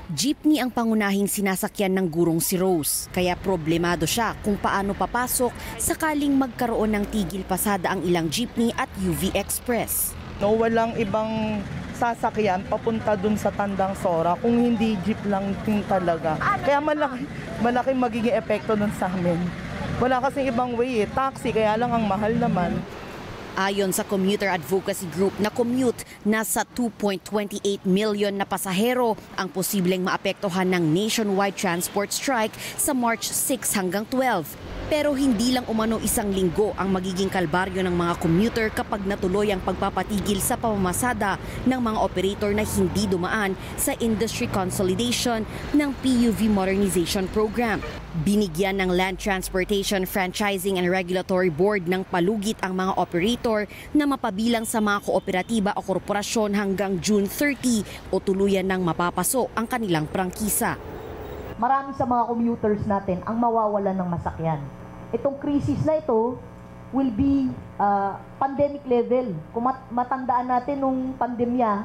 Jeepney ang pangunahing sinasakyan ng gurong si Rose, kaya problemado siya kung paano papasok sakaling magkaroon ng tigil pasada ang ilang jeepney at UV Express. No, walang ibang sasakyan papunta dun sa Tandang Sora kung hindi jeep lang din talaga. Kaya malaking magiging epekto nun sa amin. Wala kasing ibang way taxi, kaya lang ang mahal naman. Ayon sa Commuter Advocacy Group na commute, nasa 2.28 million na pasahero ang posibleng maapektuhan ng nationwide transport strike sa March 6 hanggang 12. Pero hindi lang umano isang linggo ang magiging kalbaryo ng mga commuter kapag natuloy ang pagpapatigil sa pamamasada ng mga operator na hindi dumaan sa industry consolidation ng PUV Modernization Program. Binigyan ng Land Transportation Franchising and Regulatory Board ng palugit ang mga operator na mapabilang sa mga kooperatiba o korporasyon hanggang June 30 o tuluyan ng mapapaso ang kanilang prangkisa. Marami sa mga commuters natin ang mawawalan ng masakyan. Itong crisis na ito will be pandemic level. Kung matandaan natin nung pandemya,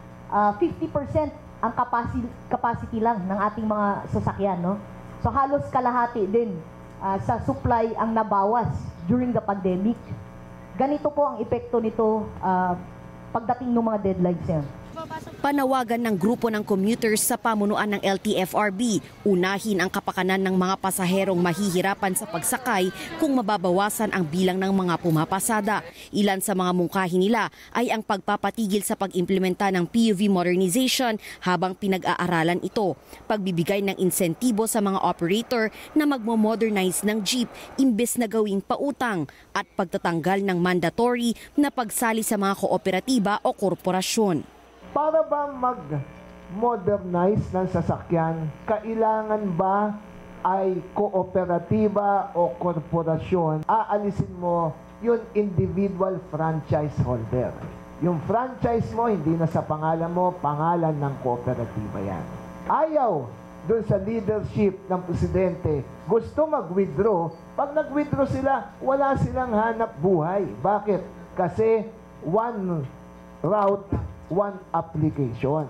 50% ang capacity lang ng ating mga sasakyan, no? So halos kalahati din sa supply ang nabawas during the pandemic. Ganito po ang epekto nito pagdating ng mga deadlines yan. Panawagan ng grupo ng commuters sa pamunuan ng LTFRB, unahin ang kapakanan ng mga pasaherong mahihirapan sa pagsakay kung mababawasan ang bilang ng mga pumapasada. Ilan sa mga mungkahi nila ay ang pagpapatigil sa pag-implementa ng PUV modernization habang pinag-aaralan ito, pagbibigay ng insentibo sa mga operator na magmo-modernize ng jeep imbes na gawing pautang, at pagtatanggal ng mandatory na pagsali sa mga kooperatiba o korporasyon. Para ba mag-modernize ng sasakyan, kailangan ba ay kooperatiba o korporasyon? Aalisin mo yung individual franchise holder. Yung franchise mo, hindi na sa pangalan mo, pangalan ng kooperatiba yan. Ayaw dun sa leadership ng presidente, gusto mag-withdraw. Pag nag-withdraw sila, wala silang hanap buhay. Bakit? Kasi one route, one application.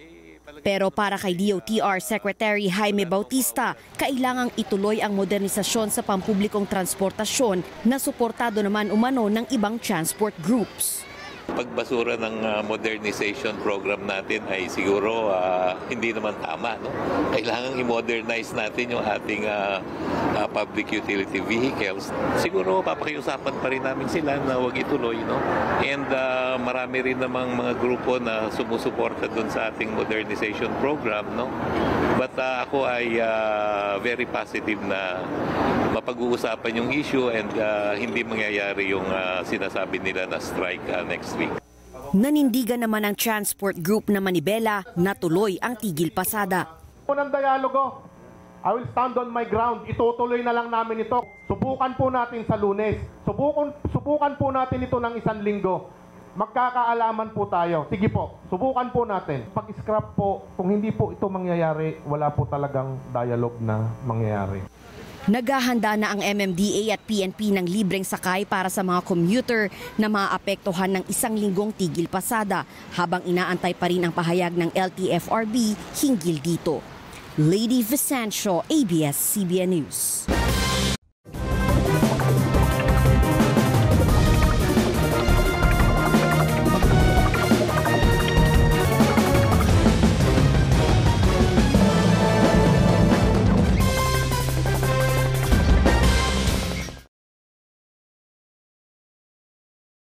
Pero para kay DOTR Secretary Jaime Bautista, kailangang ituloy ang modernisasyon sa pampublikong transportasyon na suportado naman umano ng ibang transport groups. Pagbasura ng modernization program natin ay siguro hindi naman tama, no? Kailangan i-modernize natin yung ating public utility vehicles. Siguro papakiusapan pa rin namin sila na huwag ituloy, no? And marami rin namang mga grupo na sumusuporta doon sa ating modernization program, no? But ako ay very positive na mapag-uusapan yung issue and hindi mangyayari yung sinasabi nila na strike next week. Nanindigan naman ang transport group na Manibela na tuloy ang tigil pasada. Unang dialogo, I will stand on my ground. Itutuloy na lang namin ito. Subukan po natin sa Lunes. Subukan po natin ito ng 1 linggo. Magkakaalaman po tayo. Sige po, subukan po natin. Pag-scrap po, kung hindi po ito mangyayari, wala po talagang dialogue na mangyayari. Naghahanda na ang MMDA at PNP ng libreng sakay para sa mga commuter na maapektuhan ng 1 linggong tigil pasada habang inaantay pa rin ang pahayag ng LTFRB hinggil dito. Lady Vicencio, ABS-CBN News.